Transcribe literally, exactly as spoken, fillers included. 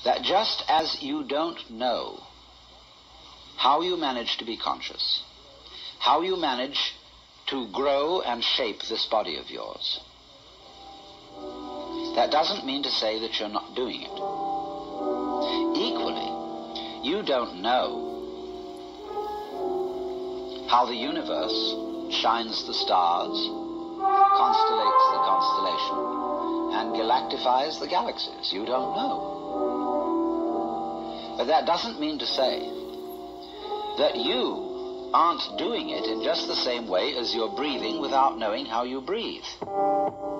that just as you don't know how you manage to be conscious, how you manage to grow and shape this body of yours, that doesn't mean to say that you're not doing it. Equally, you don't know how the universe shines the stars, constellates the constellation, and galactifies the galaxies. You don't know. But that doesn't mean to say that you aren't doing it in just the same way as you're breathing without knowing how you breathe.